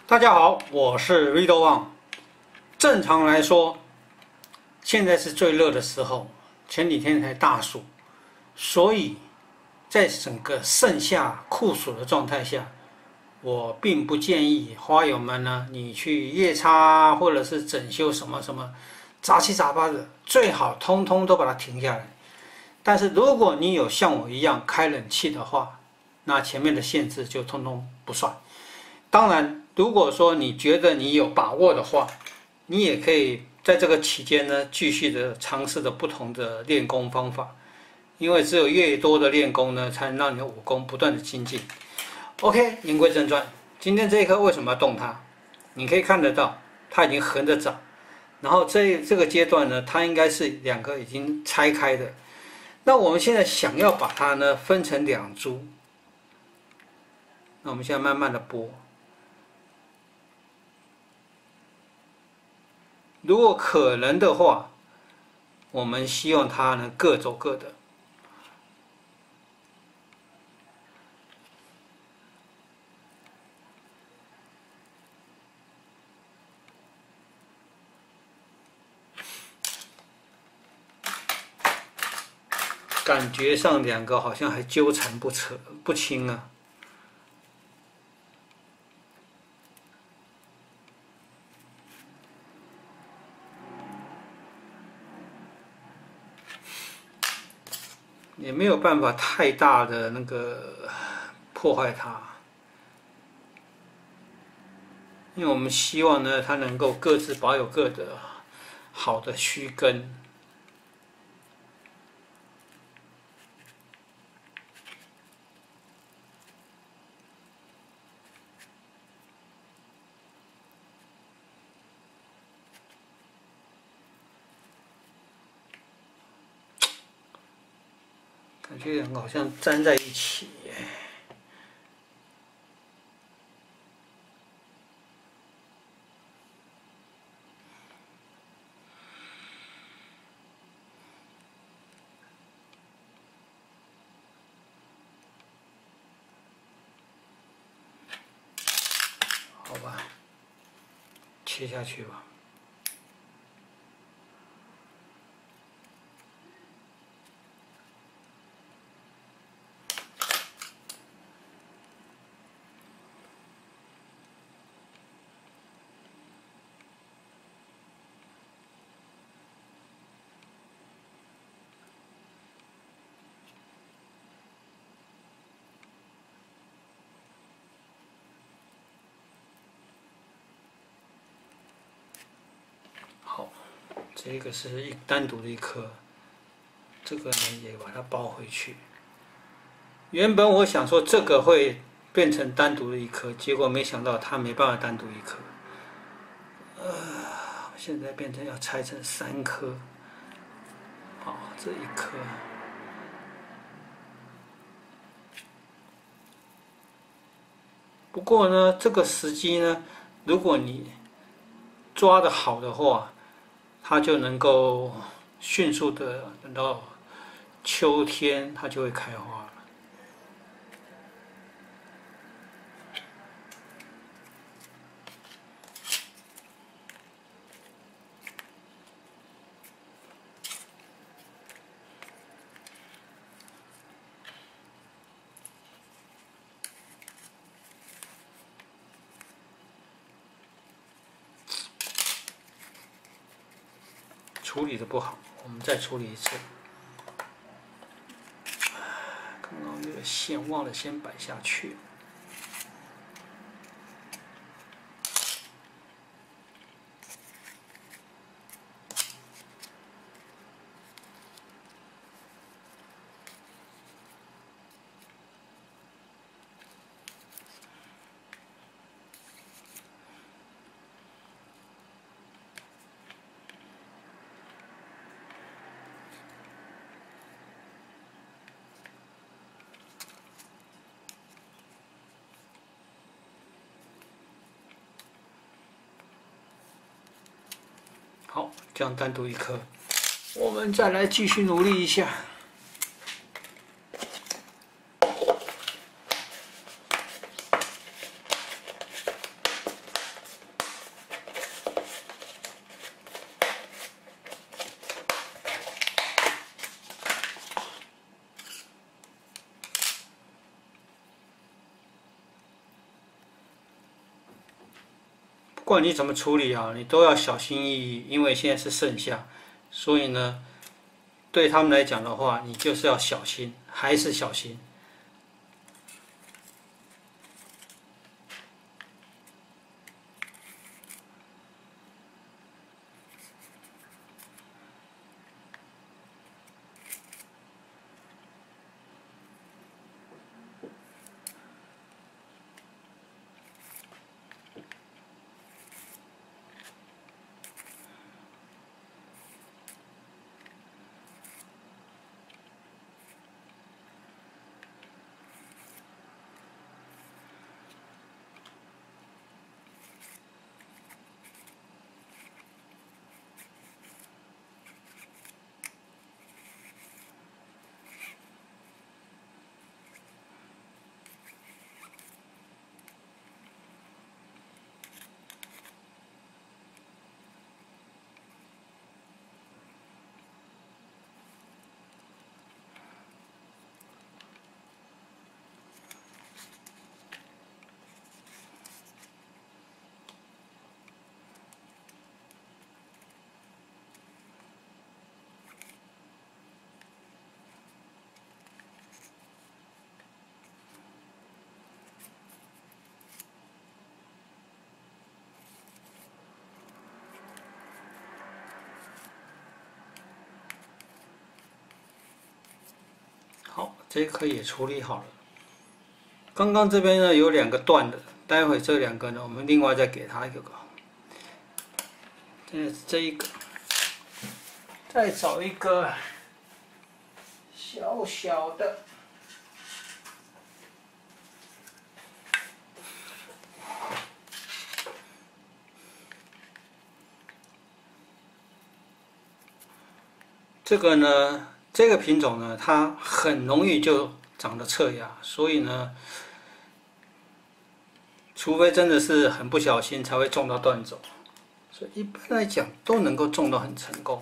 大家好，我是 Rido Wang。正常来说，现在是最热的时候，前几天才大暑，所以在整个盛夏酷暑的状态下，我并不建议花友们呢，你去夜插或者是整修什么什么杂七杂八的，最好通通都把它停下来。但是如果你有像我一样开冷气的话，那前面的限制就通通不算。当然，如果说你觉得你有把握的话，你也可以在这个期间呢，继续的尝试着不同的练功方法，因为只有越多的练功呢，才能让你的武功不断的精进。OK， 言归正传，今天这一颗为什么要动它？你可以看得到，它已经横着长，然后这个阶段呢，它应该是两个已经拆开的。那我们现在想要把它呢分成两株，那我们现在慢慢的拨。如果可能的话，我们希望它呢各走各的。感觉上两个好像还纠缠不清啊。也没有办法太大的那个破坏它，因为我们希望呢，它能够各自保有各的好的须根。感觉两个好像粘在一起耶。好吧，切下去吧。好，这个是单独的一颗，这个呢也把它包回去。原本我想说这个会变成单独的一颗，结果没想到它没办法单独一颗。现在变成要拆成3颗。好，这一颗。不过呢，这个时机呢，如果你抓得好的话，它就能够迅速的等到秋天，它就会开花了。处理的不好，我们再处理一次。刚刚那个线忘了先摆下去。好，这样单独一颗，我们再来继续努力一下。 不管你怎么处理啊，你都要小心翼翼，因为现在是盛夏，所以呢，对他们来讲的话，你就是要小心，还是小心。好，这一颗也处理好了。刚刚这边呢有2个断的，待会这2个呢，我们另外再给它一个。这一个，再找一个小小的。这个呢，这个品种呢，它很容易就长得侧芽，所以呢，除非真的是很不小心才会种到断种，所以一般来讲都能够种到很成功。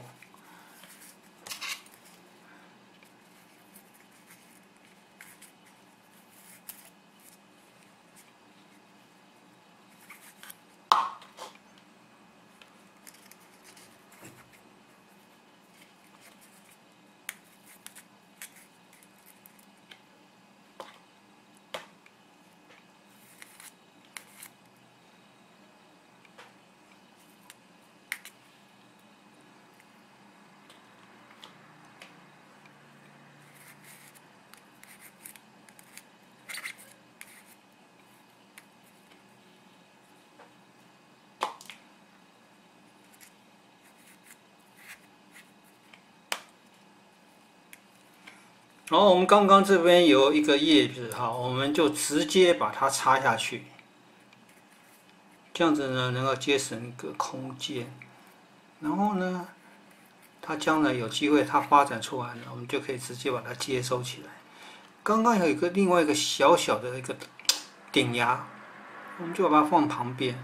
然后我们刚刚这边有一个叶子哈，我们就直接把它插下去，这样子呢能够节省一个空间。然后呢，它将来有机会它发展出来呢，我们就可以直接把它接收起来。刚刚有另外一个小小的一个顶芽，我们就把它放旁边。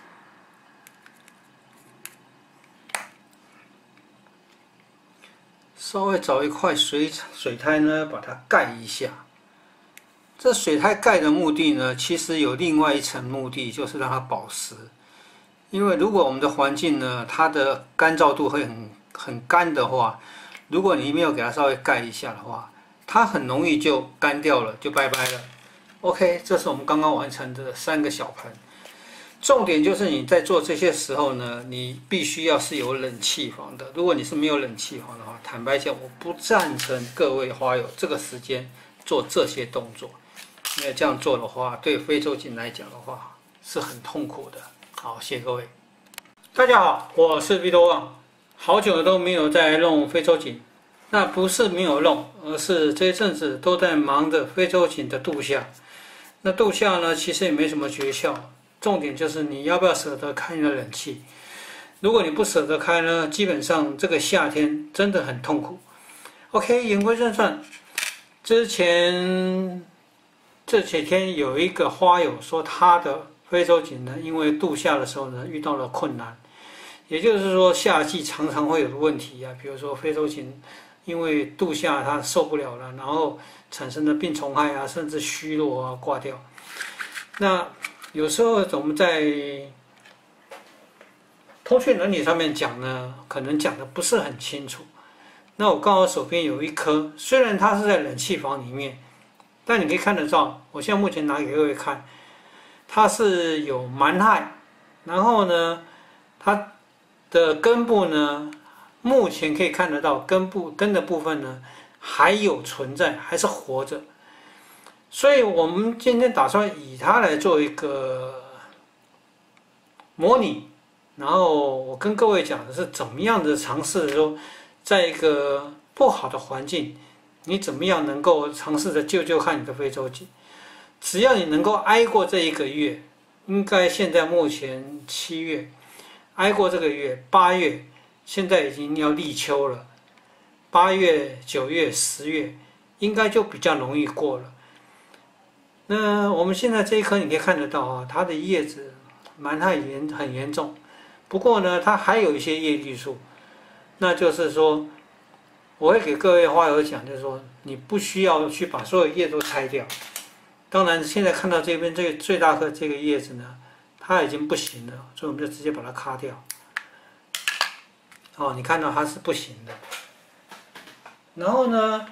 稍微找一块水苔呢，把它盖一下。这水苔盖的目的呢，其实有另外一层目的，就是让它保湿。因为如果我们的环境呢，它的干燥度会很干的话，如果你没有给它稍微盖一下的话，它很容易就干掉了，就拜拜了。OK， 这是我们刚刚完成的3个小盆。重点就是你在做这些时候呢，你必须要是有冷气房的。如果你是没有冷气房的话，坦白讲，我不赞成各位花友这个时间做这些动作，因为这样做的话，对非洲锦来讲的话是很痛苦的。好，谢谢各位。大家好，我是 Vito Wang， 好久都没有在弄非洲锦，那不是没有弄，而是这一阵子都在忙着非洲锦的度夏。那度夏呢，其实也没什么诀窍。重点就是你要不要舍得开你的冷气。如果你不舍得开呢，基本上这个夏天真的很痛苦。OK， 言归正传，之前这几天有一个花友说他的非洲锦呢，因为度夏的时候呢遇到了困难，也就是说夏季常常会有的问题啊，比如说非洲锦因为度夏它受不了了，然后产生的病虫害啊，甚至虚弱啊挂掉。那有时候我们在通讯伦理上面讲呢，可能讲的不是很清楚。那我刚好手边有一颗，虽然它是在冷气房里面，但你可以看得到，我现在目前拿给各位看，它是有蛮害，然后呢，它的根部呢，目前可以看得到根的部分呢还有存在，还是活着。所以我们今天打算以它来做一个模拟，然后我跟各位讲的是怎么样的尝试说，在一个不好的环境，你怎么样能够尝试着救看你的非洲鸡。只要你能够挨过这一个月，应该现在目前7月，挨过这个月，8月现在已经要立秋了，8月、9月、10月应该就比较容易过了。那我们现在这一颗你可以看得到啊，它的叶子蛮很严重，不过呢，它还有一些叶绿素，那就是说，我会给各位花友讲，就是说，你不需要去把所有叶都拆掉。当然，现在看到这边这个最大颗这个叶子呢，它已经不行了，所以我们就直接把它咔掉。哦，你看到它是不行的。然后呢，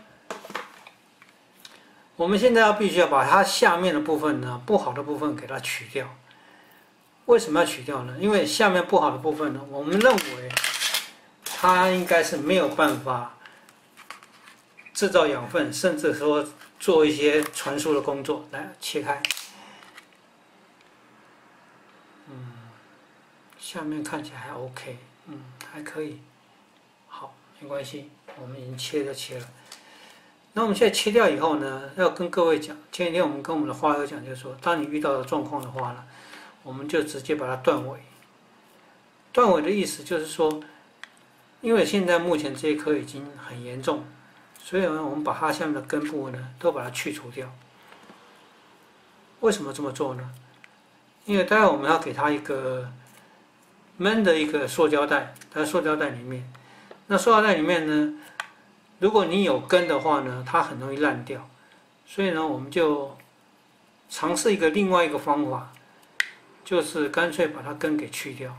我们现在必须要把它下面的部分呢，不好的部分给它取掉。为什么要取掉呢？因为下面不好的部分呢，我们认为它应该是没有办法制造养分，甚至说做一些传输的工作。来切开，下面看起来还 OK， 还可以。好，没关系，我们已经切了。那我们现在切掉以后呢，要跟各位讲，前几天我们跟我们的花友讲，就是说，当你遇到的状况的话呢，我们就直接把它断尾。断尾的意思就是说，因为现在目前这一颗已经很严重，所以呢，我们把它下面的根部呢，都把它去除掉。为什么这么做呢？因为待会我们要给它一个闷的一个塑胶袋，在塑胶袋里面。那塑胶袋里面呢，如果你有根的话呢，它很容易烂掉，所以呢，我们就尝试另外一个方法，就是干脆把它根给去掉。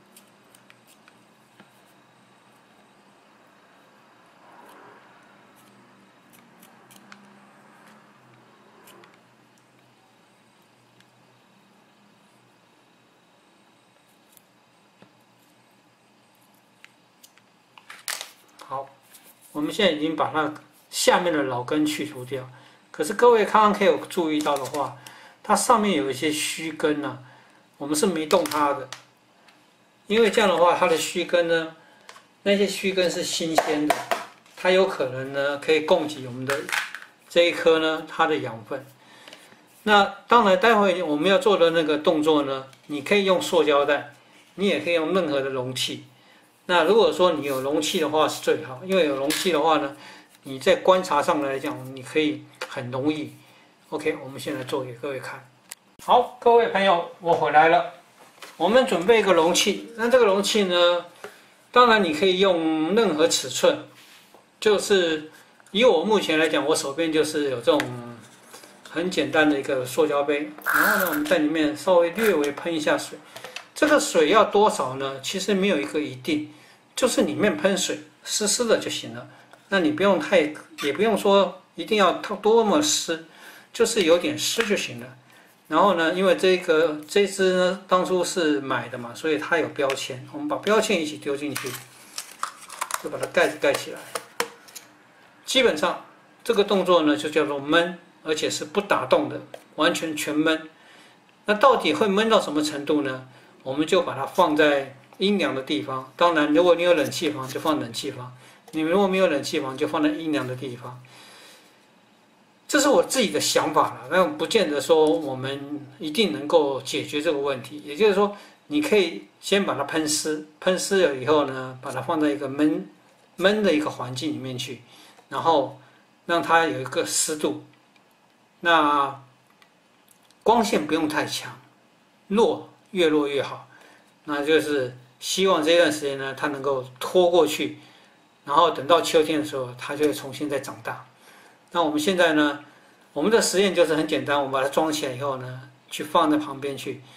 好，我们现在已经把它下面的老根去除掉。可是各位刚刚可以有注意到的话，它上面有一些须根呢，我们是没动它的，因为这样的话，它的须根呢，那些须根是新鲜的，它有可能呢可以供给我们的这一颗呢它的养分。那当然，待会我们要做的那个动作呢，你可以用塑胶袋，你也可以用任何的容器。那如果说你有容器的话是最好，因为有容器的话呢，你在观察上来讲，你可以很容易。OK， 我们现在做给各位看。好，各位朋友，我回来了。我们准备一个容器，那这个容器呢，当然你可以用任何尺寸，就是以我目前来讲，我手边就是有这种很简单的一个塑胶杯，然后呢，我们在里面稍微略微喷一下水。这个水要多少呢？其实没有一个一定，就是里面喷水，湿湿的就行了。那你不用也不用说一定要多么湿，就是有点湿就行了。然后呢，因为这支呢当初是买的嘛，所以它有标签，我们把标签一起丢进去，就把它盖子盖起来。基本上这个动作呢就叫做焖，而且是不打洞的，完全全焖。那到底会焖到什么程度呢？我们就把它放在阴凉的地方。当然，如果你有冷气房，就放冷气房；你如果没有冷气房，就放在阴凉的地方。这是我自己的想法了，但不见得说我们一定能够解决这个问题。也就是说，你可以先把它喷湿，喷湿了以后呢，把它放在一个闷的一个环境里面去，然后让它有一个湿度。那光线不用太强，越弱越好。那就是希望这段时间呢，它能够拖过去，然后等到秋天的时候，它就会重新再长大。那我们现在呢，我们的实验就是很简单，我们把它装起来以后呢，去放在旁边去。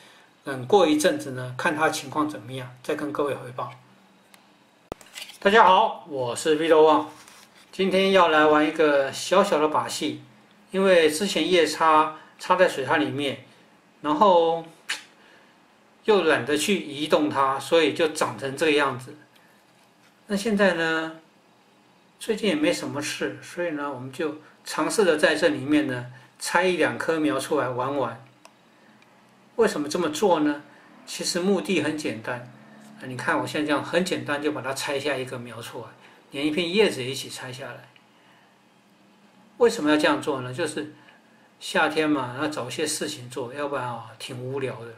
等过一阵子呢，看它情况怎么样，再跟各位汇报。大家好，我是 Vito Wang，今天要来玩一个小小的把戏，因为之前夜插在水潭里面，然后又懒得去移动它，所以就长成这个样子。那现在呢，最近也没什么事，所以呢，我们就尝试着在这里面呢拆一两颗苗出来玩玩。为什么这么做呢？其实目的很简单。你看我现在这样很简单就把它拆下一个苗出来，连一片叶子也一起拆下来。为什么要这样做呢？就是夏天嘛，要找一些事情做，要不然挺无聊的。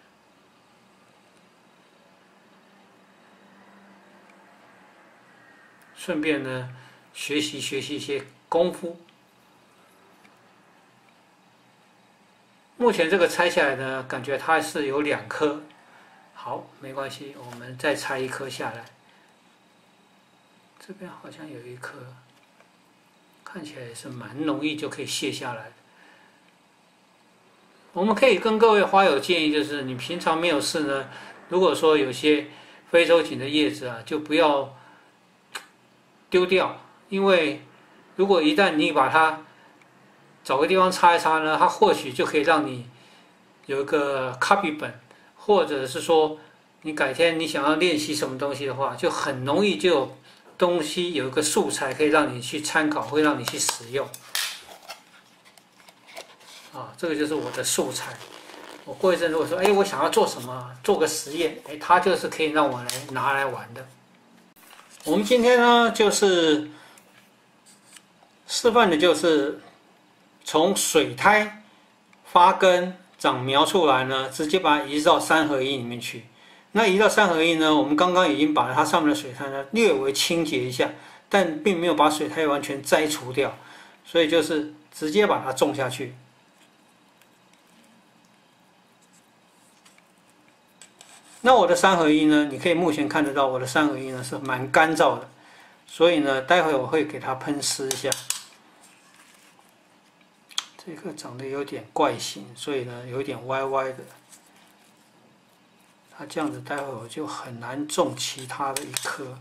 顺便呢，学习一些功夫。目前这个拆下来呢，感觉它是有2颗。好，没关系，我们再拆1颗下来。这边好像有1颗，看起来也是蛮容易就可以卸下来的。我们可以跟各位花友建议，就是你平常没有事呢，如果说有些非洲锦的叶子啊，就不要丢掉，因为如果一旦你把它找个地方擦一擦呢，它或许就可以让你有一个 copy 本。或者是说，你改天你想要练习什么东西的话，就很容易就有东西有一个素材可以让你去参考，会让你去使用。这个就是我的素材。我过一阵如果说，我想要做什么，做个实验，它就是可以让我拿来玩的。我们今天呢，就是示范的就是从水苔发根。长苗出来呢，直接把它移到3合1里面去。那移到3合1呢，我们刚刚已经把它上面的水苔呢略微清洁一下，但并没有把水苔完全摘除掉，所以就是直接把它种下去。那我的3合1呢，你可以目前看得到我的3合1呢是蛮干燥的，所以呢，待会我会给它喷湿一下。这颗长得有点怪形，所以呢有点歪歪的。它这样子，待会我就很难种其他的1颗。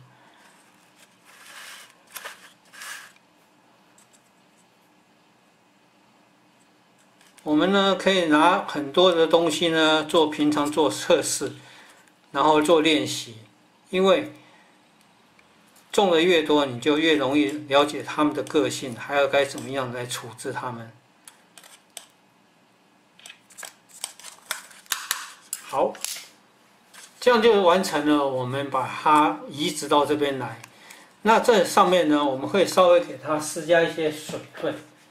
我们呢可以拿很多的东西呢平常做测试，然后做练习，因为种的越多，你就越容易了解它们的个性，还有该怎么样来处置它们。好，这样就完成了。我们把它移植到这边来。那这上面呢，我们会稍微给它施加一些水分。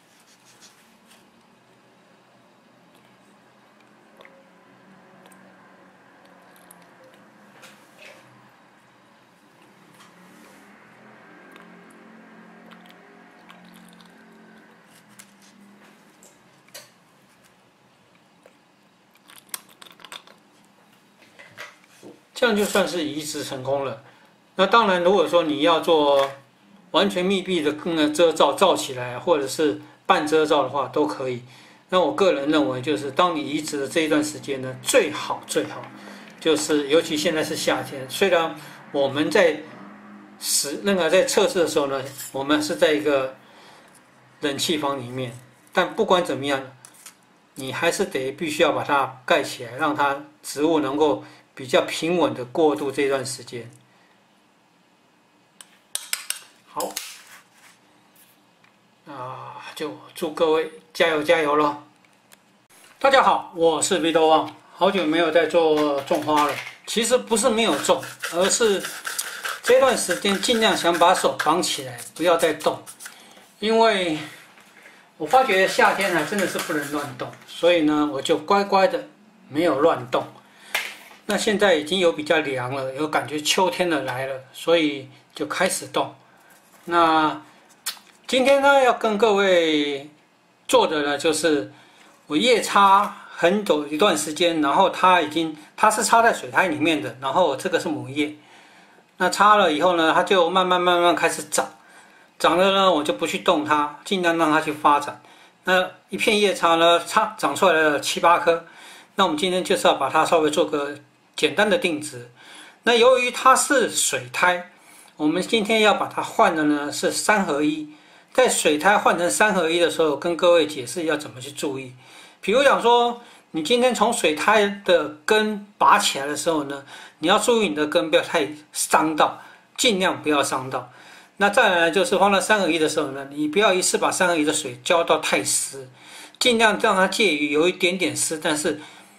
这样就算是移植成功了。那当然，如果说你要做完全密闭的遮罩罩起来，或者是半遮罩的话，都可以。那我个人认为，就是当你移植的这一段时间呢，最好就是，尤其现在是夏天，虽然我们在在测试的时候呢，我们是在一个冷气房里面，但不管怎么样，你还是必须要把它盖起来，让它植物能够比较平稳的过渡这段时间。好，就祝各位加油咯！大家好，我是Vito Wang，好久没有在做种花了。其实不是没有种，而是这段时间尽量想把手绑起来，不要再动，因为我发觉夏天呢真的是不能乱动，所以呢我就乖乖的没有乱动。那现在已经有比较凉了，有感觉秋天的来了，所以就开始动。那今天呢，要跟各位做的呢，就是我夜插很久一段时间，然后它是插在水苔里面的，然后这个是母叶。那插了以后呢，它就慢慢开始长了呢，我就不去动它，尽量让它去发展。那一片叶插呢，长出来了7、8颗。 那我们今天就是要把它稍微做个简单的定值。那由于它是水胎，我们今天要把它换的呢是3合1。在水胎换成3合1的时候，跟各位解释要怎么去注意。比如讲说，你今天从水胎的根拔起来的时候呢，你要注意你的根不要太伤到，尽量不要伤到。那再来就是放到3合1的时候呢，你不要一次把3合1的水浇到太湿，尽量让它介于有一点点湿，但是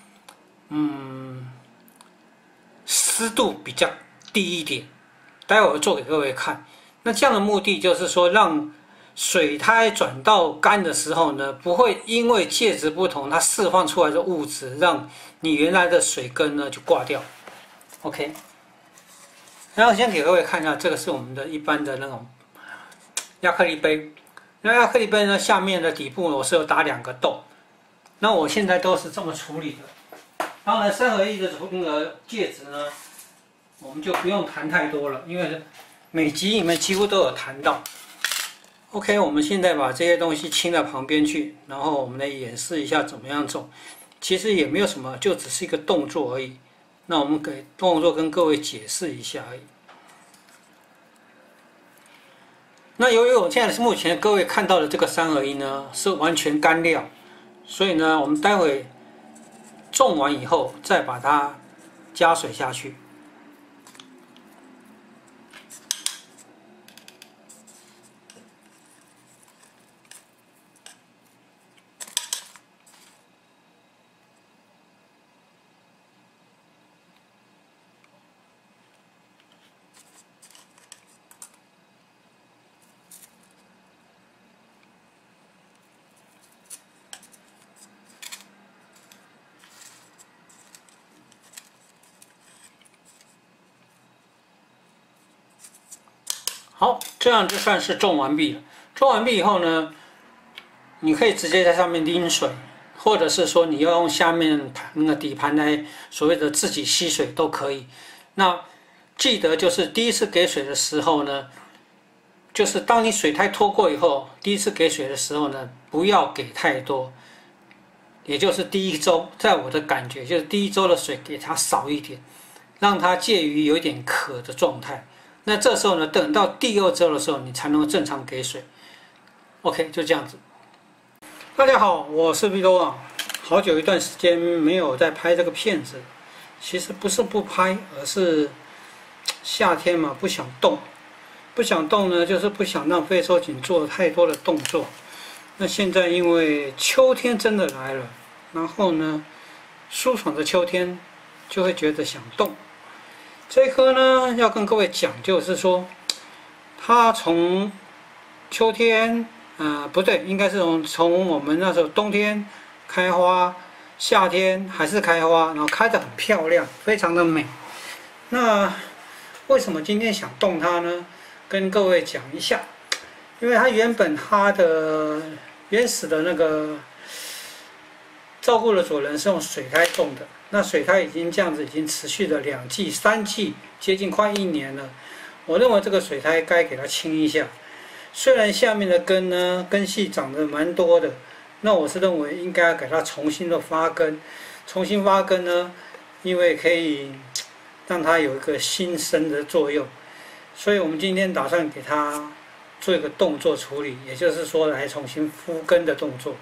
湿度比较低一点。待会儿做给各位看。那这样的目的就是说，让水胎转到干的时候呢，不会因为介质不同，它释放出来的物质让你原来的水根呢就挂掉。OK， 然后先给各位看一下，这个是我们的一般的那种亚克力杯。那亚克力杯呢，下面的底部我是有打2个洞。那我现在都是这么处理的。当然，3合1的那个介质呢，我们就不用谈太多了，因为每集里面几乎都有谈到。OK， 我们现在把这些东西清到旁边去，然后我们来演示一下怎么样种。其实也没有什么，就只是一个动作而已。那我们给动作跟各位解释一下而已。那由于我现在是目前各位看到的这个3合1呢，是完全干料，所以呢，我们待会种完以后再把它加水下去。好，这样就算是种完毕了。种完毕以后呢，你可以直接在上面淋水，或者是说你要用下面那个底盘来所谓的自己吸水都可以。那记得就是第一次给水的时候呢，就是当你水胎脱过以后，第一次给水的时候呢，不要给太多，也就是第1周，在我的感觉就是第1周的水给它少一点，让它介于有一点渴的状态。那这时候呢，等到第2周的时候，你才能够正常给水。OK， 就这样子。大家好，我是 Vito 啊。好久一段时间没有在拍这个片子，其实不是不拍，而是夏天嘛，不想动。不想动呢，就是不想让非收紧做太多的动作。那现在因为秋天真的来了，然后呢，舒爽的秋天就会觉得想动。这棵呢，要跟各位讲，就是说，它从秋天，不对，应该是从我们那时候冬天开花，夏天还是开花，然后开得很漂亮，非常的美。那为什么今天想动它呢？跟各位讲一下，因为它原本它的原始的那个照顾的主人是用水胎种的。那水胎已经这样子，已经持续了2季、3季，接近快1年了。我认为这个水胎该给它清一下。虽然下面的根呢，根系长得蛮多的，那我是认为应该给它重新的发根。重新发根呢，因为可以让它有一个新生的作用。所以我们今天打算给它做一个动作处理，也就是说来重新复根的动作。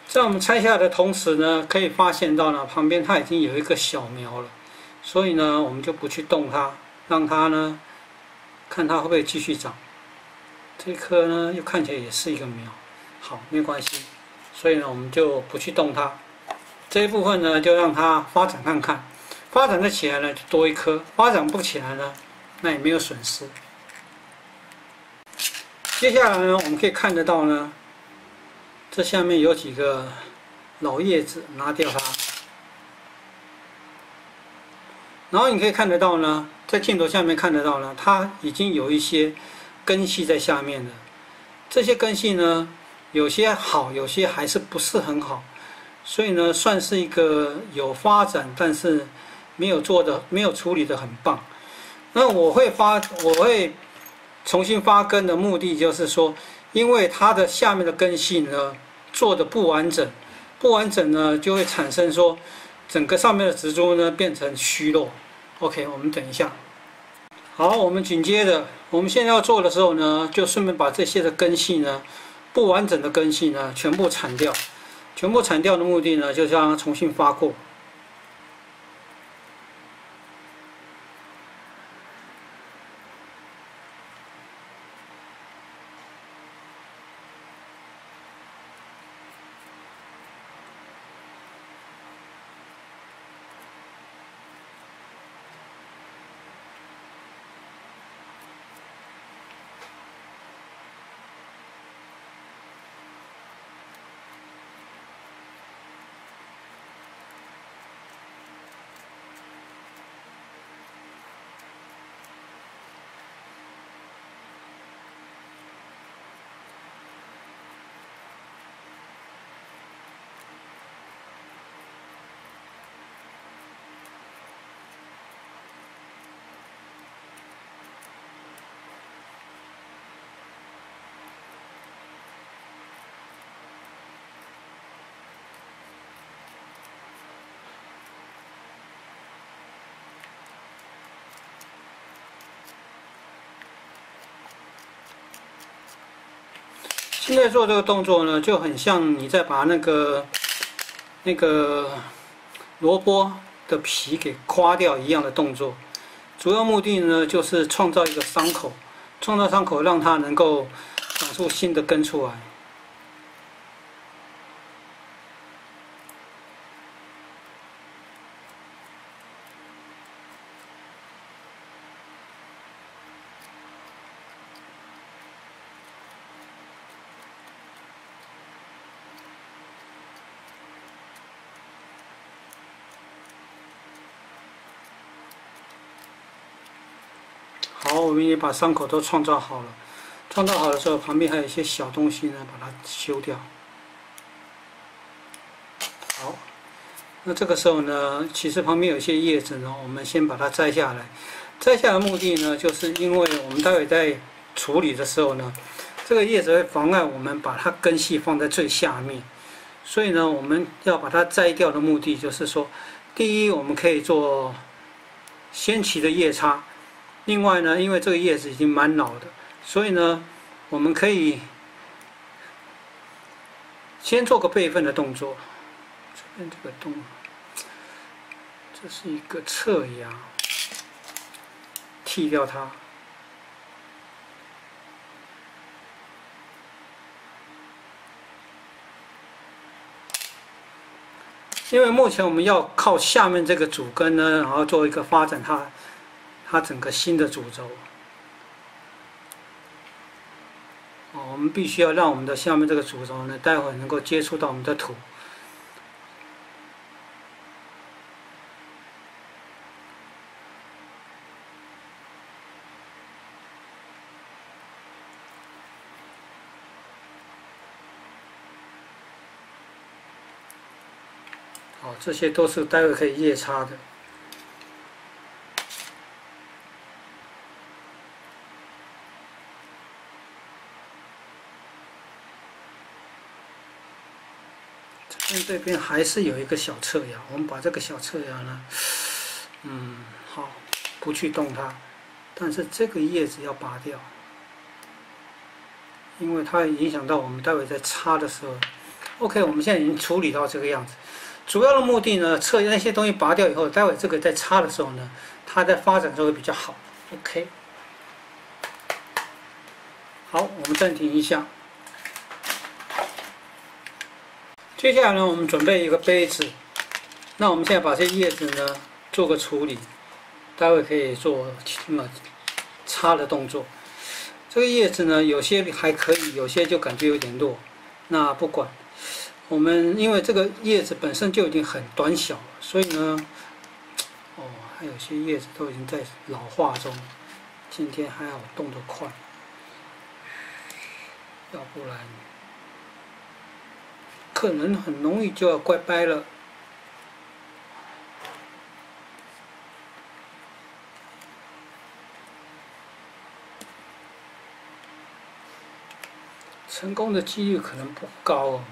在我们拆下来的同时呢，可以发现到呢，旁边它已经有一个小苗了，所以呢，我们就不去动它，让它呢，看它会不会继续长。这颗呢，又看起来也是一个苗，好，没关系，所以呢，我们就不去动它。这一部分呢，就让它发展看看，发展得起来呢，就多一颗；发展不起来呢，那也没有损失。接下来呢，我们可以看得到呢。这下面有几个老叶子，拿掉它。然后你可以看得到呢，在镜头下面看得到呢，它已经有一些根系在下面了。这些根系呢，有些好，有些还是不是很好，所以呢，算是一个有发展，但是没有处理的很棒。那我会重新发根的目的就是说。因为它的下面的根系呢做的不完整，不完整呢就会产生说整个上面的植株呢变成虚弱。OK， 我们等一下。好，我们紧接着我们现在要做的时候呢，就顺便把这些的根系呢不完整的根系呢全部铲掉。全部铲掉的目的呢，就是让它重新发过。现在做这个动作呢，就很像你在把那个萝卜的皮给刮掉一样的动作。主要目的呢，就是创造一个伤口，创造伤口让它能够长出新的根出来。好，我们也把伤口都创造好了。创造好的时候，旁边还有一些小东西呢，把它修掉。好，那这个时候呢，其实旁边有一些叶子呢，我们先把它摘下来。摘下来的目的呢，就是因为我们待会在处理的时候呢，这个叶子会妨碍我们把它根系放在最下面，所以呢，我们要把它摘掉的目的就是说，第一，我们可以做先期的叶插。另外呢，因为这个叶子已经蛮老的，所以呢，我们可以先做个备份的动作。这边这个这是一个侧芽，剃掉它。因为目前我们要靠下面这个主根呢，然后做一个发展它整个新的主轴。我们必须要让我们的下面这个主轴呢，待会能够接触到我们的土。好，这些都是待会可以叶插的。这边还是有一个小侧芽，我们把这个小侧芽呢，好，不去动它，但是这个叶子要拔掉，因为它影响到我们待会在插的时候 OK， 我们现在已经处理到这个样子。主要的目的呢，测那些东西拔掉以后，待会这个在插的时候呢，它在发展就会比较好。OK， 好，我们暂停一下。接下来呢，我们准备一个杯子。那我们现在把这些叶子呢做个处理，待会可以做插的动作。这个叶子呢，有些还可以，有些就感觉有点弱。那不管。我们因为这个叶子本身就已经很短小，所以呢，还有些叶子都已经在老化中。今天还好动得快，要不然可能很容易就要怪掰了。成功的几率可能不高哦。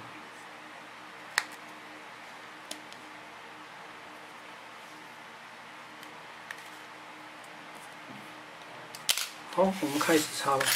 好，我们开始插吧。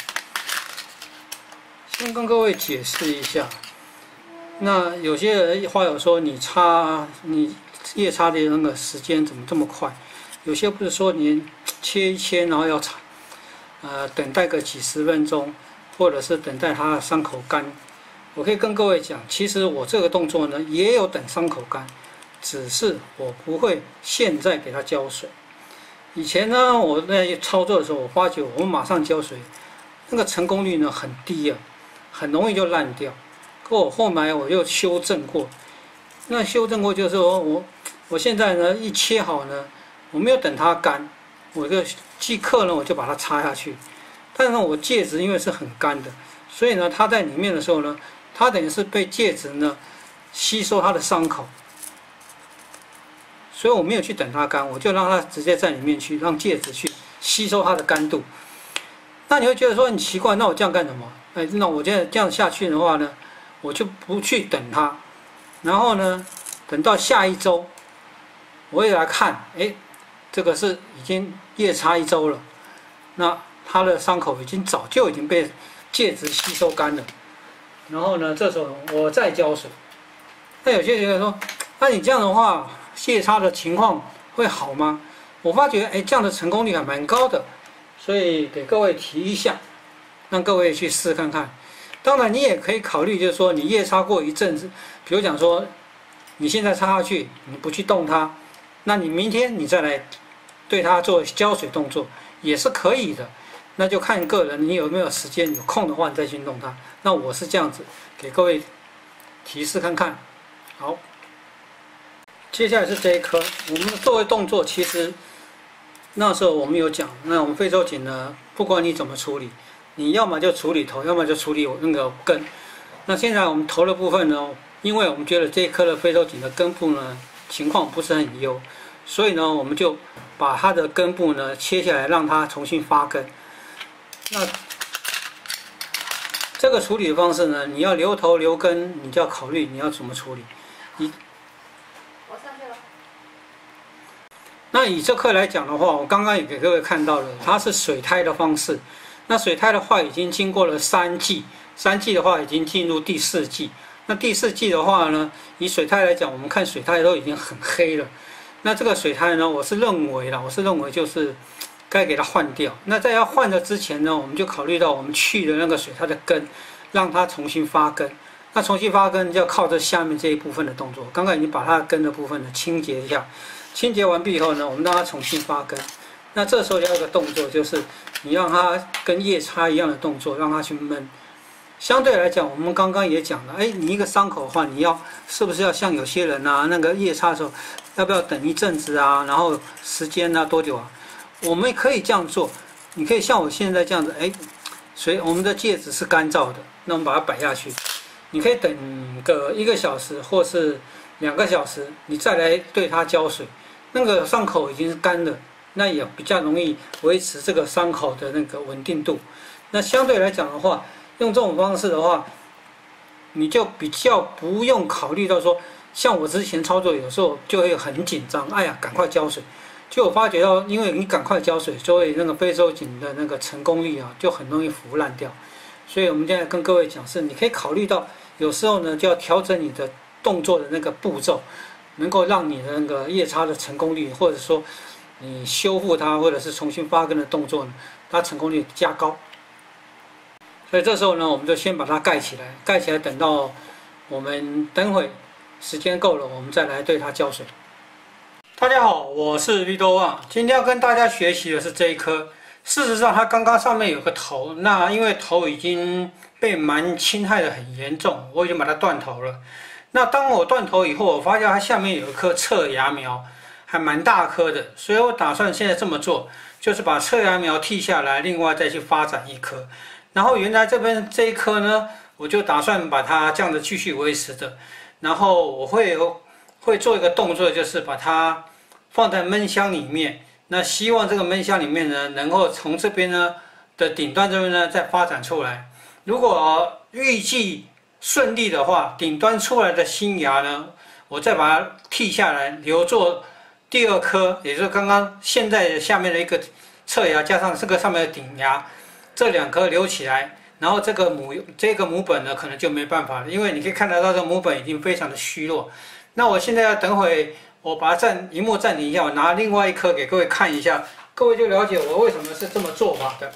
先跟各位解释一下，那有些人话有说你叶插的那个时间怎么这么快？有些不是说你切一切，然后要等待个几十分钟，或者是等待它伤口干。我可以跟各位讲，其实我这个动作呢也有等伤口干，只是我不会现在给它浇水。以前呢，我在操作的时候，我发觉我们马上浇水，那个成功率呢很低啊，很容易就烂掉。可我后来我又修正过，那修正过就是说我现在呢一切好呢，我没有等它干，我就即刻呢我就把它插下去。但是呢，我介质因为是很干的，所以呢它在里面的时候呢，它等于是被介质呢吸收它的伤口。所以我没有去等它干，我就让它直接在里面去，让介质去吸收它的干度。那你会觉得说很奇怪，那我这样干什么？那我这样下去的话呢，我就不去等它，然后呢，等到下一周，我也来看，这个是已经叶插1周了，那它的伤口早就已经被介质吸收干了。然后呢，这时候我再浇水。那有些人说，那你这样的话，叶插的情况会好吗？我发觉这样的成功率还蛮高的，所以给各位提一下，让各位去试看看。当然你也可以考虑，就是说你叶插过一阵子，比如讲说你现在插下去，你不去动它，那你明天你再来对它做浇水动作也是可以的。那就看个人，你有没有时间，有空的话你再去弄它。那我是这样子给各位提示看看。好。接下来是这一颗，我们作为动作，其实那时候我们有讲，那我们非洲锦呢，不管你怎么处理，你要么就处理头，要么就处理那个根。那现在我们头的部分呢，因为我们觉得这一颗的非洲锦的根部呢情况不是很优，所以呢我们就把它的根部呢切下来，让它重新发根。那这个处理的方式呢，你要留头留根，你就要考虑你要怎么处理。那以这颗来讲的话，我刚刚也给各位看到了，它是水胎的方式。那水胎的话，已经经过了3季，3季的话已经进入第4季。那第4季的话呢，以水胎来讲，我们看水胎都已经很黑了。那这个水胎呢，我是认为就是该给它换掉。那在要换的之前呢，我们就考虑到我们去的那个水胎的根，让它重新发根。那重新发根就要靠这下面这一部分的动作。刚刚已经把它的根的部分呢清洁一下。清洁完毕以后呢，我们让它重新发根。那这时候要有一个动作，就是你让它跟叶插一样的动作，让它去闷。相对来讲，我们刚刚也讲了，你一个伤口的话，你是不是要像有些人啊，那个叶插的时候，要不要等一阵子啊？然后时间啊多久啊？我们可以这样做，你可以像我现在这样子，我们的介质是干燥的，那我们把它摆下去，你可以等个1个小时或是2个小时，你再来对它浇水。那个伤口已经是干的，那也比较容易维持这个伤口的那个稳定度。那相对来讲的话，用这种方式的话，你就比较不用考虑到说，像我之前操作有时候就会很紧张，赶快浇水。就我发觉到，因为你赶快浇水，所以那个非洲锦的那个成功率啊，就很容易腐烂掉。所以我们现在跟各位讲是，你可以考虑到有时候呢就要调整你的动作的那个步骤，能够让你的那个夜叉的成功率，或者说你修复它，或者是重新发根的动作呢，它成功率加高。所以这时候呢，我们就先把它盖起来，盖起来，等到我们等会时间够了，我们再来对它浇水。大家好，我是绿豆旺，今天要跟大家学习的是这一颗。事实上，它刚刚上面有个头，那因为头已经被蛮侵害的很严重，我已经把它断头了。那当我断头以后，我发现它下面有一颗侧芽苗，还蛮大颗的，所以我打算现在这么做，就是把侧芽苗剔下来，另外再去发展一颗。然后原来这边这一颗呢，我就打算把它这样的继续维持着。然后我会做一个动作，就是把它放在焖箱里面。那希望这个焖箱里面呢，能够从这边呢的顶端这边呢再发展出来。如果预计顺利的话，顶端出来的新芽呢，我再把它剔下来，留作第二颗，也就是刚刚现在下面的一个侧芽，加上这个上面的顶芽，这两颗留起来。然后这个母本呢，可能就没办法了，因为你可以看得到这个母本已经非常的虚弱。那我现在要等会我把它荧幕暂停一下，我拿另外一颗给各位看一下，各位就了解我为什么是这么做法的。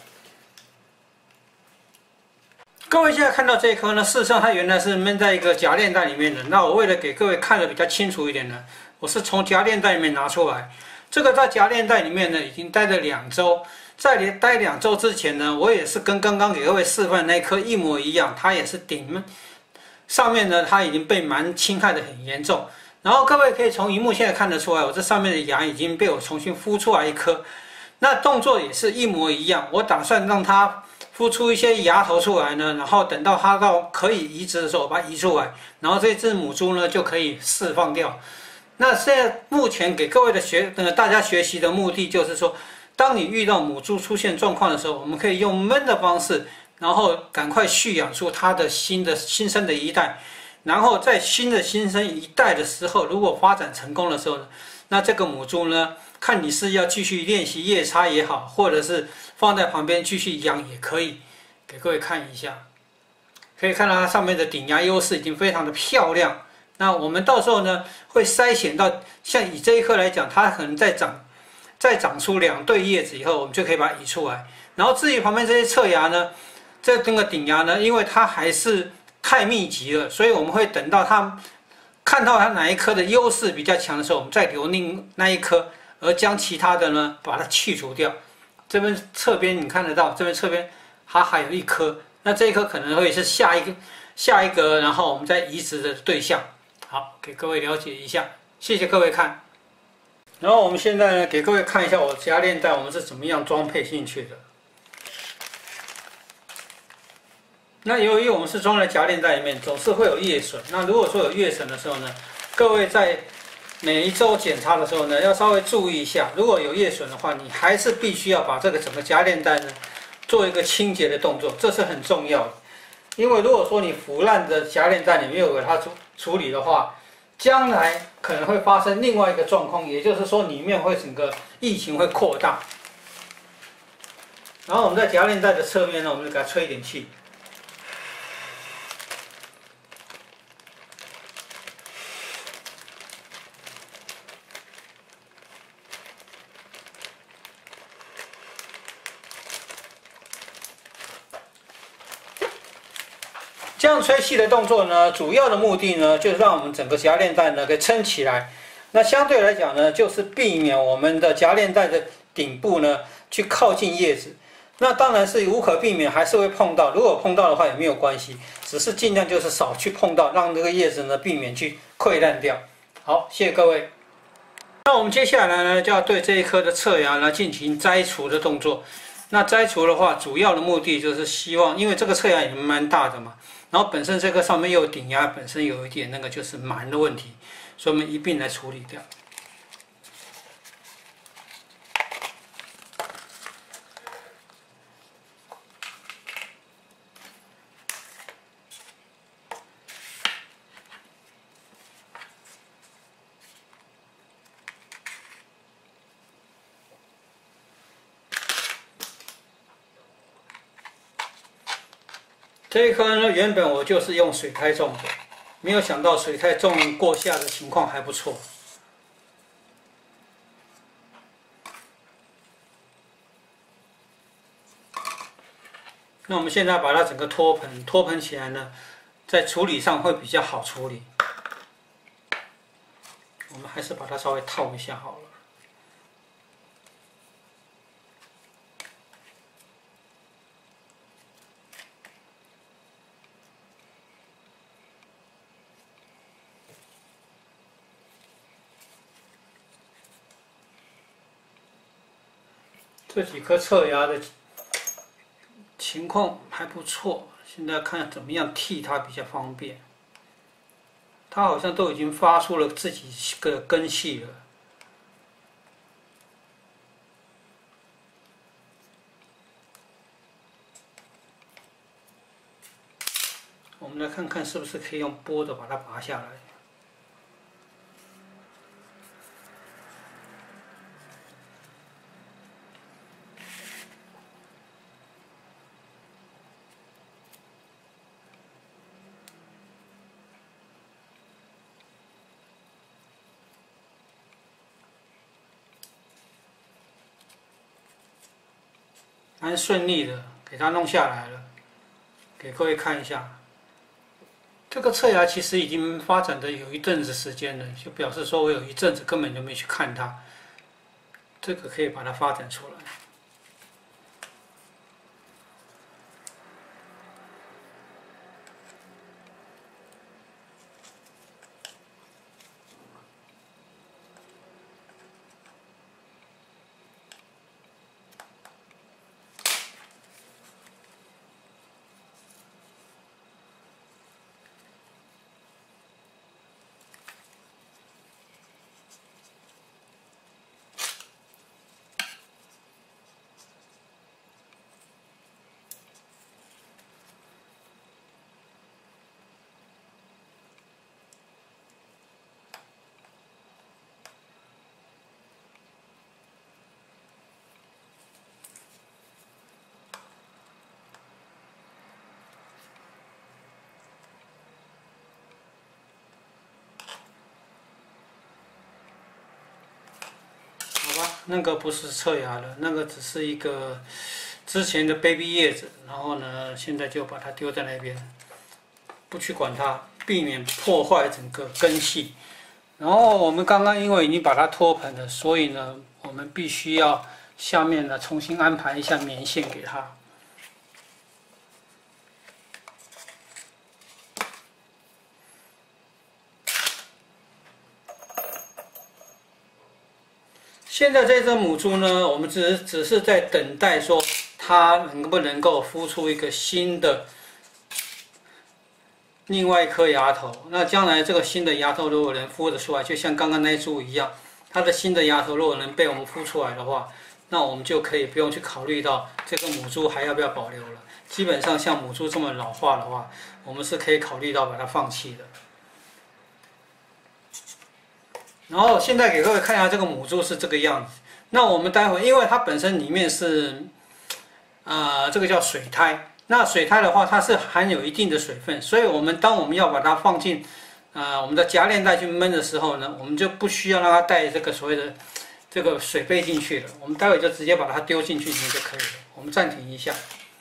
各位现在看到这一颗呢，事实上它原来是闷在一个夹链袋里面的。那我为了给各位看得比较清楚一点呢，我是从夹链袋里面拿出来。这个在夹链袋里面呢，已经待了2周。在待2周之前呢，我也是跟刚刚给各位示范那颗一模一样，它也是顶上面呢，它已经被蛮侵害的很严重。然后各位可以从荧幕现在看得出来，我这上面的芽已经被我重新孵出来一颗。那动作也是一模一样，我打算让它孵出一些芽头出来呢，然后等到它到可以移植的时候，我把它移出来，然后这只母猪呢就可以释放掉。那现在目前给各位的大家学习的目的就是说，当你遇到母猪出现状况的时候，我们可以用焖的方式，然后赶快蓄养出它的新生的一代，然后在新生一代的时候，如果发展成功的时候呢，那这个母猪呢，看你是要继续练习夜叉也好，或者是放在旁边继续养也可以，给各位看一下，可以看到它上面的顶芽优势已经非常的漂亮。那我们到时候呢，会筛选到像以这一颗来讲，它可能再长出2对叶子以后，我们就可以把它移出来。然后至于旁边这些侧芽呢，这个顶芽呢，因为它还是太密集了，所以我们会等到它看到它哪一颗的优势比较强的时候，我们再留那一颗，而将其他的呢把它去除掉。这边侧边你看得到，这边侧边它还有一颗，那这一颗可能会是下一个，然后我们再移植的对象。好，给各位了解一下，谢谢各位看。然后我们现在呢，给各位看一下我夹链袋我们是怎么样装配进去的。那由于我们是装在夹链袋里面，总是会有叶损。那如果说有叶损的时候呢，各位在每一周检查的时候呢，要稍微注意一下。如果有叶损的话，你还是必须要把这个整个夹链袋呢做一个清洁的动作，这是很重要的。因为如果说你腐烂的夹链袋你没有给它处理的话，将来可能会发生另外一个状况，也就是说里面会整个疫情会扩大。然后我们在夹链袋的侧面呢，我们就给它吹一点气。这样吹气的动作呢，主要的目的呢，就是让我们整个夹链袋呢给撑起来。那相对来讲呢，就是避免我们的夹链袋的顶部呢去靠近叶子。那当然是无可避免，还是会碰到。如果碰到的话也没有关系，只是尽量就是少去碰到，让这个叶子呢避免去溃烂掉。好，谢谢各位。那我们接下来呢，就要对这一颗的侧芽呢进行摘除的动作。那摘除的话，主要的目的就是希望，因为这个侧芽也蛮大的嘛，然后本身这个上面又有顶芽，本身有一点那个就是蛮的问题，所以我们一并来处理掉。 这一颗呢，原本我就是用水苔种的，没有想到水苔种过夏的情况还不错。那我们现在把它整个托盆起来呢，在处理上会比较好处理。我们还是把它稍微套一下好了。这几颗侧芽的情况还不错，现在看怎么样剃它比较方便。它好像都已经发出了自己的根系了。我们来看看是不是可以用拨的把它拔下来。蛮顺利的，给它弄下来了，给各位看一下。这个侧芽其实已经发展的有一阵子时间了，就表示说我有一阵子根本就没去看它。这个可以把它发展出来。那个不是侧芽了，那个只是一个之前的 baby 叶子，然后呢，现在就把它丢在那边，不去管它，避免破坏整个根系。然后我们刚刚因为已经把它托盆了，所以呢，我们必须要下面呢重新安排一下棉线给它。现在这只母猪呢，我们只是在等待说它能不能够孵出一个新的另外一颗芽头。那将来这个新的芽头如果能孵得出来，就像刚刚那株一样，它的新的芽头如果能被我们孵出来的话，那我们就可以不用去考虑到这个母猪还要不要保留了。基本上像母猪这么老化的话，我们是可以考虑到把它放弃的。然后现在给各位看一下这个母猪是这个样子。那我们待会，因为它本身里面是，这个叫水苔。那水苔的话，它是含有一定的水分，所以当我们要把它放进，我们的夹链袋去焖的时候呢，我们就不需要让它带这个所谓的这个水杯进去了。我们待会就直接把它丢进去里面就可以了。我们暂停一下。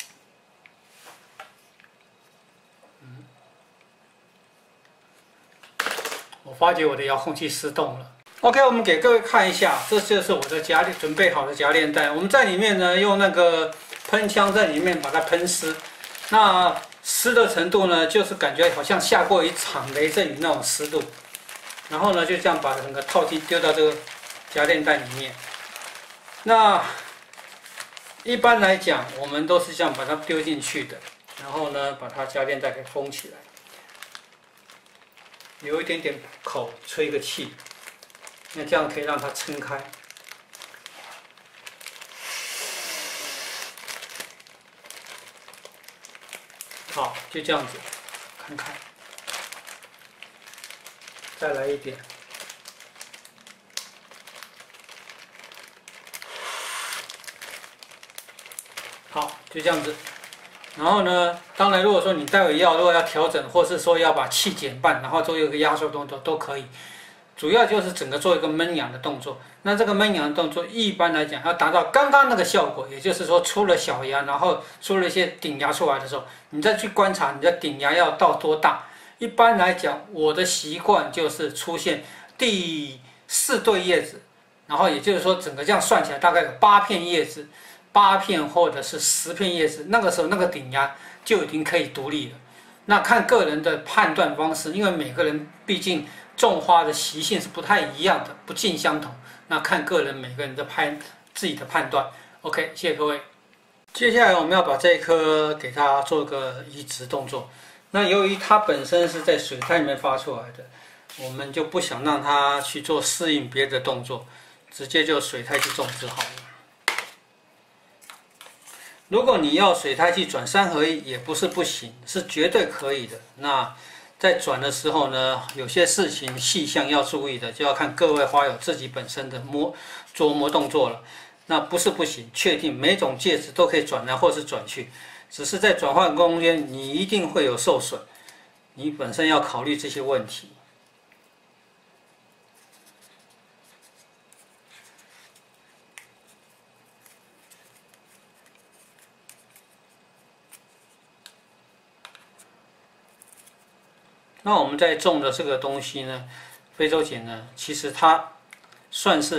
我发觉我的遥控器失动了。OK， 我们给各位看一下，这就是我的准备好的夹链袋。我们在里面呢，用那个喷枪在里面把它喷湿。那湿的程度呢，就是感觉好像下过一场雷阵雨那种湿度。然后呢，就这样把整个套剂丢到这个夹链袋里面。那一般来讲，我们都是这样把它丢进去的。然后呢，把它夹链袋给封起来。有一点点口吹个气，那这样可以让它撑开。好，就这样子，看看，再来一点。好，就这样子。 然后呢，当然如果说你待会如果要调整，或是说要把气减半，然后做一个压缩动作都可以。主要就是整个做一个闷痒的动作。那这个闷痒的动作一般来讲要达到刚刚那个效果，也就是说出了小牙，然后出了一些顶牙出来的时候，你再去观察你的顶牙要到多大。一般来讲，我的习惯就是出现第4对叶子，然后也就是说整个这样算起来大概有8片叶子，8片或者是10片叶子，那个时候那个顶牙就已经可以独立了。那看个人的判断方式，因为每个人毕竟种花的习性是不太一样的，不尽相同。那看个人每个人的自己的判断。OK， 谢谢各位。接下来我们要把这一颗给它做个移植动作。那由于它本身是在水苔里面发出来的，我们就不想让它去做适应别的动作，直接就水苔去种植好了。如果你要水苔去转3合1，也不是不行，是绝对可以的。那在转的时候呢，有些事情细项要注意的，就要看各位花友自己本身的琢磨动作了。那不是不行，确定每种介质都可以转来或是转去，只是在转换中间你一定会有受损，你本身要考虑这些问题。那我们在种的这个东西呢，非洲锦呢，其实它算是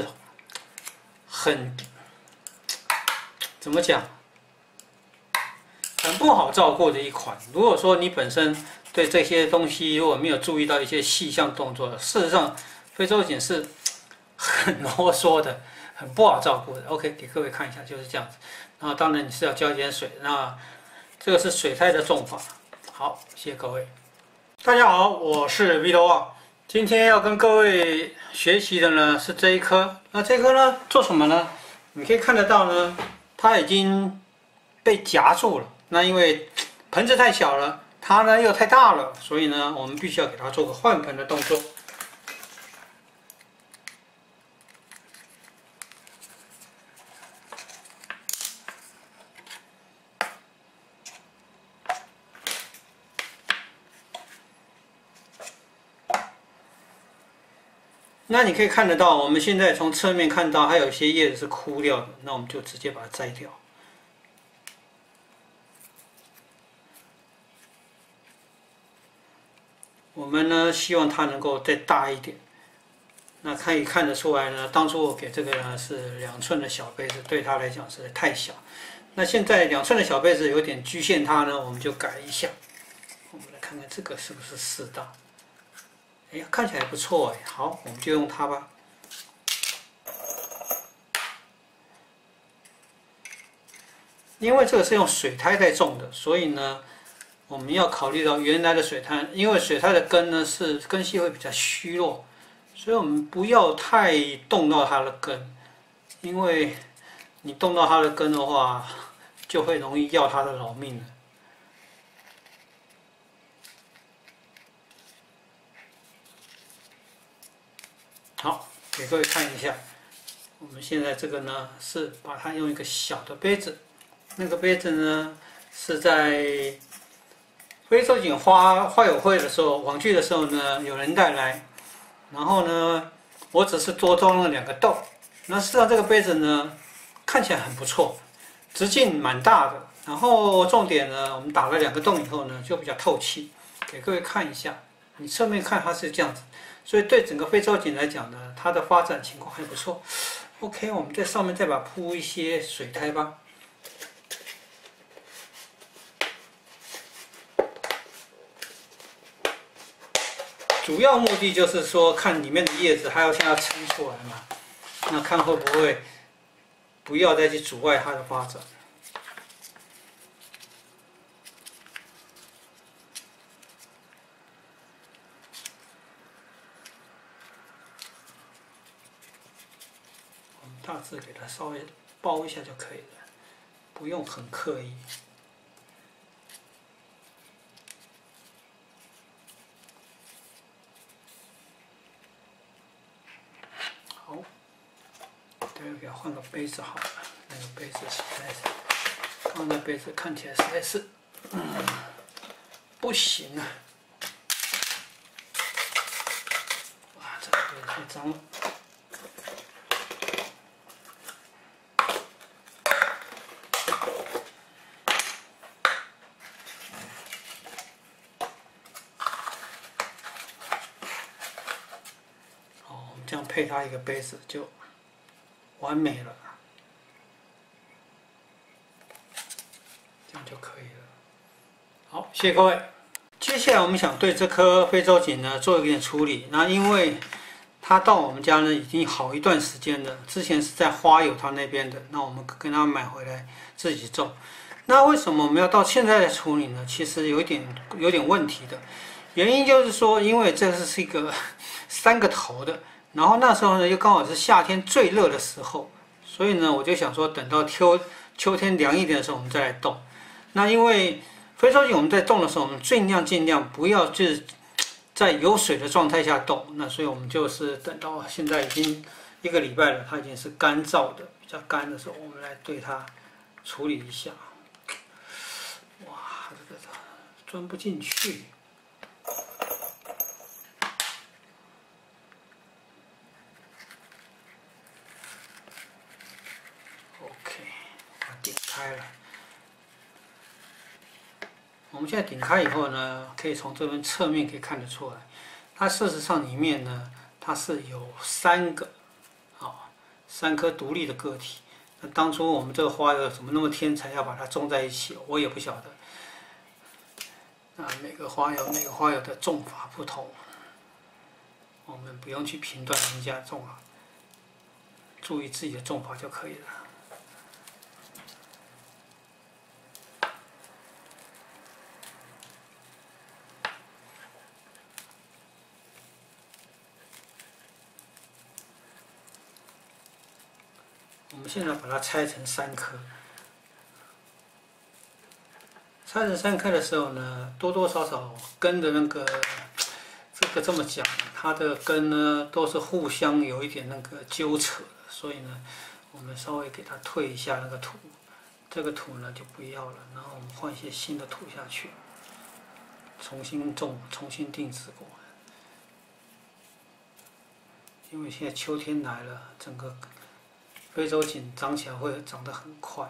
怎么讲，很不好照顾的一款。如果说你本身对这些东西如果没有注意到一些细项动作，事实上非洲锦是很啰嗦的，很不好照顾的。OK， 给各位看一下，就是这样子。那当然你是要浇一点水。那这个是水苔的种法。好，谢谢各位。大家好，我是 Vito。今天要跟各位学习的呢是这一颗。那这颗呢做什么呢？你可以看得到呢，它已经被夹住了。那因为盆子太小了，它呢又太大了，所以呢我们必须要给它做个换盆的动作。那你可以看得到，我们现在从侧面看到，还有一些叶子是枯掉的，那我们就直接把它摘掉。我们呢，希望它能够再大一点。那可以看得出来呢，当初我给这个呢是2寸的小杯子，对它来讲实在太小。那现在2寸的小杯子有点局限它呢，我们就改一下。我们来看看这个是不是适当。哎呀，看起来不错哎，好，我们就用它吧。因为这个是用水苔在种的，所以呢，我们要考虑到原来的水苔，因为水苔的根呢是根系会比较虚弱，所以我们不要太动到它的根，因为你动到它的根的话，就会容易要它的老命了。好，给各位看一下，我们现在这个呢是把它用一个小的杯子，那个杯子呢是在非洲锦花友会的时候，网聚的时候呢有人带来，然后呢我只是多装了2个豆，那事实上这个杯子呢看起来很不错，直径蛮大的，然后重点呢我们打了2个洞以后呢就比较透气，给各位看一下，你侧面看它是这样子。所以对整个非洲锦来讲呢，它的发展情况还不错。OK， 我们在上面再把铺一些水苔吧。主要目的就是说，看里面的叶子还要向它撑出来嘛，那看会不会不要再去阻碍它的发展。大致给它稍微包一下就可以了，不用很刻意。好，待会给它换个杯子好了，那个杯子实在是，刚才杯子看起来实在是不行啊！哇，这个太脏了。好，我们这样配它一个杯子就完美了，这样就可以了。好，谢谢各位。接下来我们想对这颗非洲锦呢做一点处理。那因为它到我们家呢已经好一段时间了，之前是在花友他那边的，那我们跟他买回来自己种。那为什么我们要到现在来处理呢？其实有点问题的。原因就是说，因为这是一个3个头的，然后那时候呢又刚好是夏天最热的时候，所以呢我就想说等到秋天凉一点的时候我们再来动。那因为非洲锦我们在动的时候，我们尽量不要就是在有水的状态下动。那所以我们就是等到现在已经1个礼拜了，它已经是干燥的、比较干的时候，我们来对它处理一下。哇，这个钻不进去。OK， 把它点开了。我们现在顶开以后呢，可以从这边侧面可以看得出来，它事实上里面呢，它是有3个，3颗独立的个体。那当初我们这个花友怎么那么天才要把它种在一起，我也不晓得。那每个花友的种法不同，我们不用去评断人家种法，注意自己的种法就可以了。我们现在把它拆成3颗，拆成3颗的时候呢，多多少少根的那个，这么讲，它的根呢都是互相有一点那个纠扯的，所以呢，我们稍微给它退一下那个土，这个土呢就不要了，然后我们换一些新的土下去，重新种，重新定植过。因为现在秋天来了，整个非洲锦长起来会长得很快。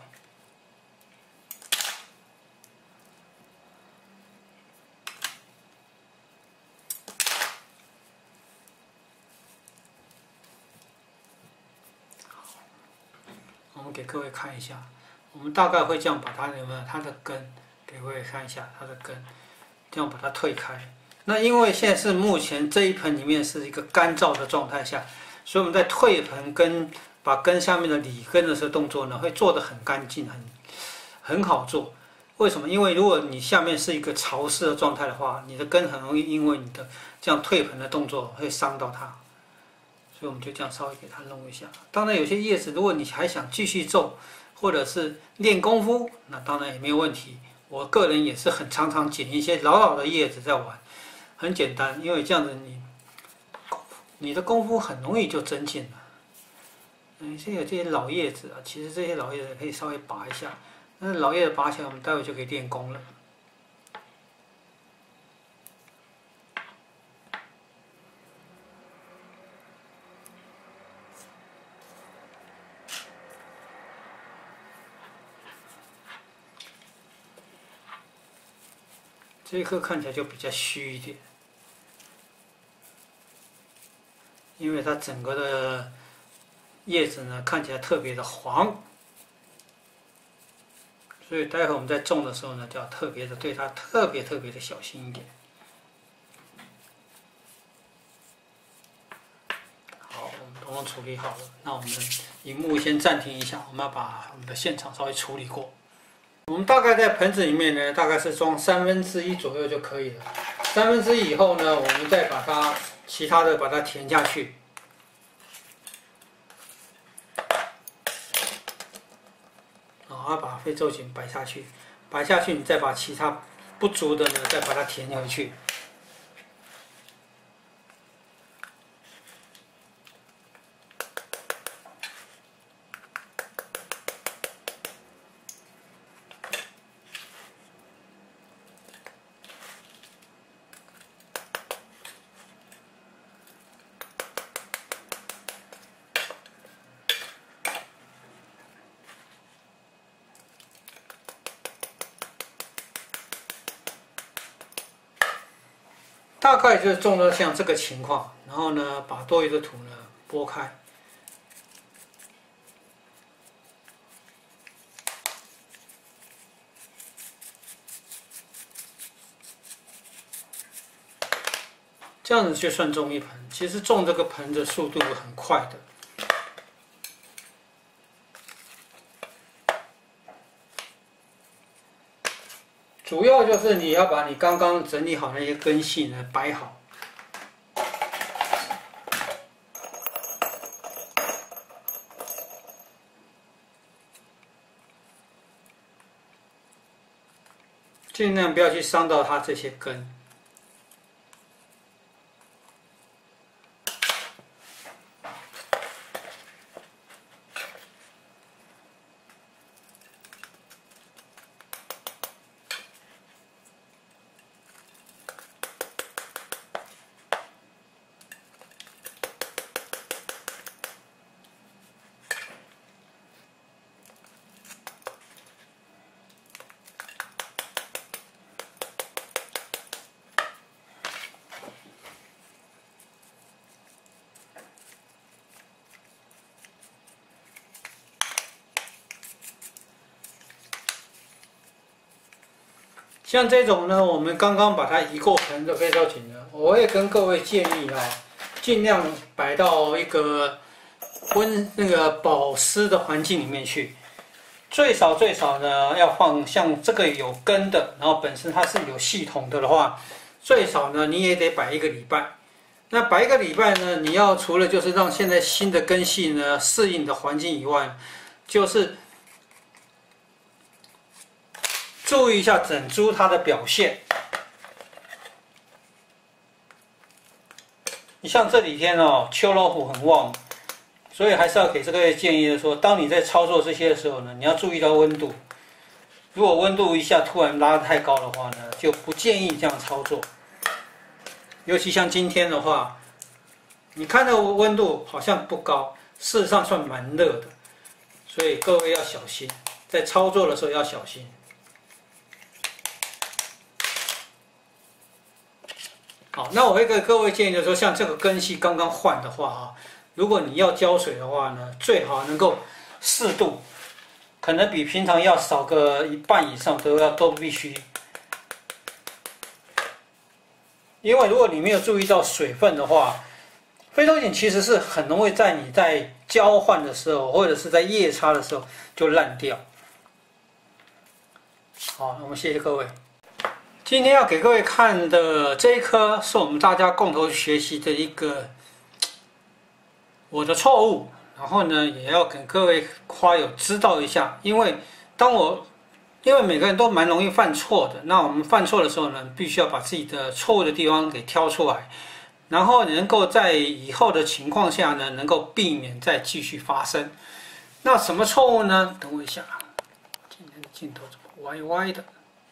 我们给各位看一下，我们大概会这样把它它的根给各位看一下，它的根，这样把它退开。那因为现在是目前这一盆里面是一个干燥的状态下，所以我们在退盆跟把根下面的理根的这个动作呢，会做得很干净，很好做。为什么？因为如果你下面是一个潮湿的状态的话，你的根很容易因为你的这样退盆的动作会伤到它。所以我们就这样稍微给它弄一下。当然，有些叶子如果你还想继续种，或者是练功夫，那当然也没有问题。我个人也是很常常剪一些老的叶子在玩，很简单，因为这样子你的功夫很容易就增进了。现在有这些老叶子啊，其实这些老叶子可以稍微拔一下，那老叶子拔起来，我们待会就可以练功了。这一颗看起来就比较虚一点，因为它整个的叶子呢看起来特别的黄，所以待会我们在种的时候呢，就要特别的对它特别的小心一点。好，我们通通处理好了，那我们荧幕先暂停一下，我们要把我们的现场稍微处理过。我们大概在盆子里面呢，大概是装1/3左右就可以了。1/3以后呢，我们再把它其他的把它填下去。好，把非洲锦摆下去，摆下去，你再把其他不足的呢，再把它填回去。 大概就是种到像这个情况，然后呢，把多余的土呢拨开。这样子就算种一盆。其实种这个盆的速度很快的。主要就是你要把你刚刚整理好那些根系呢摆好。尽量不要去伤到它这些根。像这种呢，我们刚刚把它移过盆的非洲锦呢，我会跟各位建议啊，尽量摆到一个保湿的环境里面去。最少呢，要放像这个有根的，然后本身它是有系统的话，最少呢你也得摆1个礼拜。那摆1个礼拜呢，你要除了就是让现在新的根系呢适应你的环境以外，就是注意一下整株它的表现。你像这几天哦，秋老虎很旺，所以还是要给这个建议的说，当你在操作这些的时候呢，你要注意到温度。如果温度一下突然拉得太高的话呢，就不建议这样操作。尤其像今天的话，你看到温度好像不高，事实上算蛮热的，所以各位要小心，在操作的时候要小心。好，那我会给各位建议就是说，像这个根系刚刚换的话啊，如果你要浇水的话呢，最好能够适度，可能比平常要少个1半以上都必须。因为如果你没有注意到水分的话，非洲锦其实是很容易在你在交换的时候，或者是在夜插的时候就烂掉。好，我们谢谢各位。今天要给各位看的这一颗，是我们大家共同学习的一个我的错误，然后呢，也要跟各位花友知道一下，因为每个人都蛮容易犯错的，那我们犯错的时候呢，必须要把自己的错误的地方给挑出来，然后能够在以后的情况下呢，能够避免再继续发生。那什么错误呢？等我一下，今天的镜头怎么歪歪的？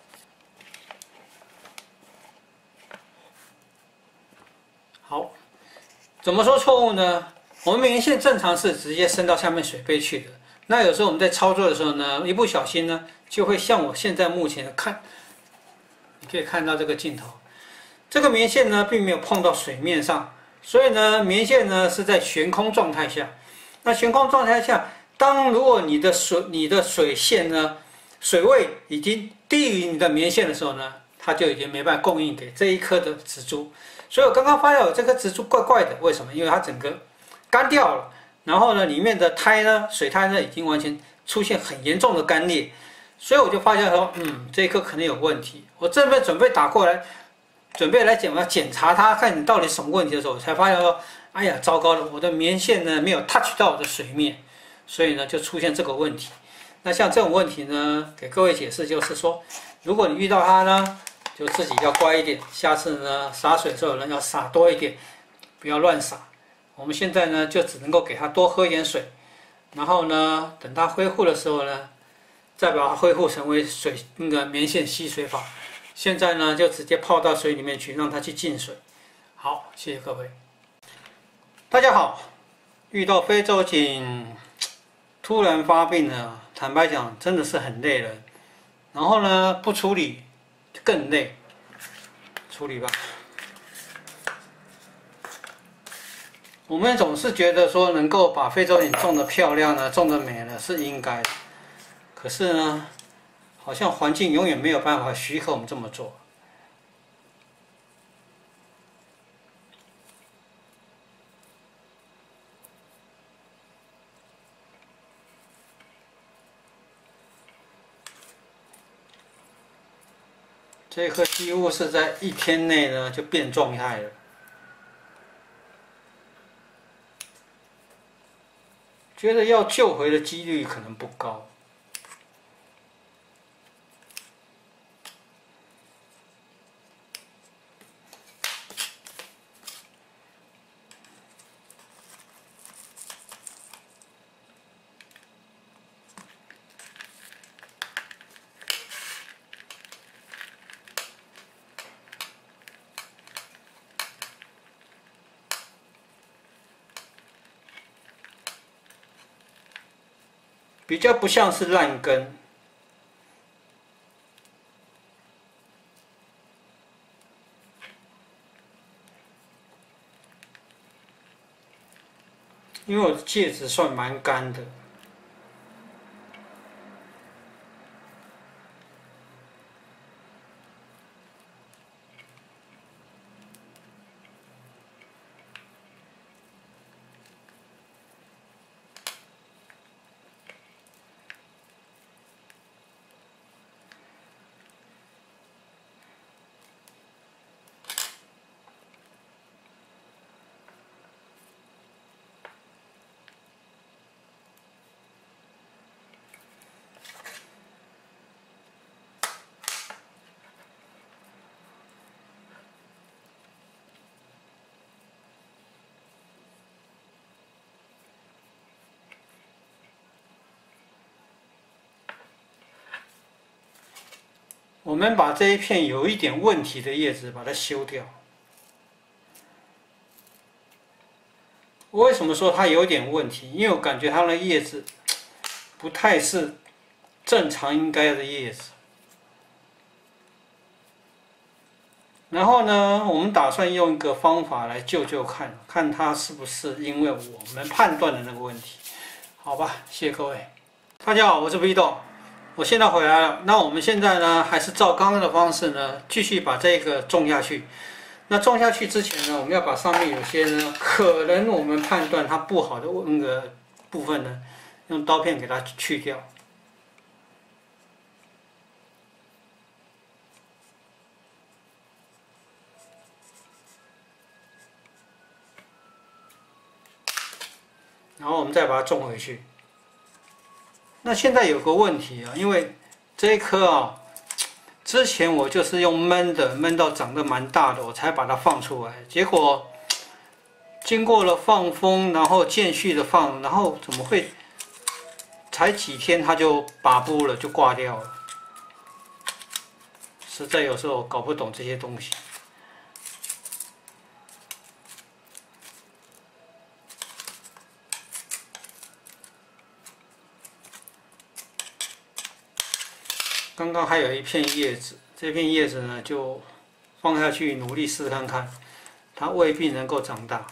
好，怎么说错误呢？我们棉线正常是直接伸到下面水杯去的。那有时候我们在操作的时候呢，一不小心呢，就会像我现在目前看，你可以看到这个镜头，这个棉线呢并没有碰到水面上，所以呢，棉线呢是在悬空状态下。那悬空状态下，如果你的水线呢，水位已经低于你的棉线的时候呢，它就已经没办法供应给这一颗的植株。所以我刚刚发现有这颗植株怪怪的，为什么？因为它整个干掉了，然后呢，里面的水苔呢，已经完全出现很严重的干裂，所以我就发现说，这一颗可能有问题。我这边准备打过来，准备来检查它，看你到底什么问题的时候，我才发现说，哎呀，糟糕了，我的棉线呢没有 touch 到我的水面，所以呢就出现这个问题。那像这种问题呢，给各位解释就是说，如果你遇到它呢，就自己要乖一点，下次呢洒水的时候呢要洒多一点，不要乱洒。我们现在呢就只能够给它多喝一点水，然后呢等它恢复的时候呢，再把它恢复成为棉线吸水法。现在呢就直接泡到水里面去，让它去进水。好，谢谢各位。大家好，遇到非洲锦突然发病呢，坦白讲真的是很累人，然后呢不处理更累，处理吧。 我们总是觉得说能够把非洲锦种得漂亮呢，种得美呢是应该的，可是呢，好像环境永远没有办法许可我们这么做。这棵几乎是在1天内呢就变状态了。觉得要救回的几率可能不高。比较不像是烂根，因为我的戒指算蛮干的。我们把这一片有一点问题的叶子把它修掉。我为什么说它有点问题？因为我感觉它的叶子不太是正常应该的叶子。然后呢，我们打算用一个方法来救救看，看它是不是因为我们判断的那个问题。好吧，谢谢各位。大家好，我是 V 豆。我现在回来了，那我们现在呢，还是照刚刚的方式呢，继续把这个种下去。那种下去之前呢，我们要把上面有些呢，可能我们判断它不好的那个部分呢，用刀片给它去掉。然后我们再把它种回去。那现在有个问题啊，因为这一棵啊，之前我就是用焖的，焖到长得蛮大的，我才把它放出来。结果经过了放风，然后间续的放，然后怎么会才几天它就拔不了，就挂掉了？实在有时候搞不懂这些东西。刚刚还有一片叶子，这片叶子呢就放下去努力试看看，它未必能够长大。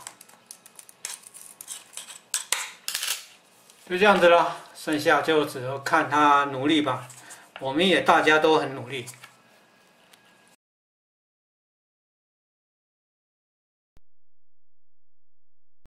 就这样子了，剩下就只有看它努力吧。我们也大家都很努力。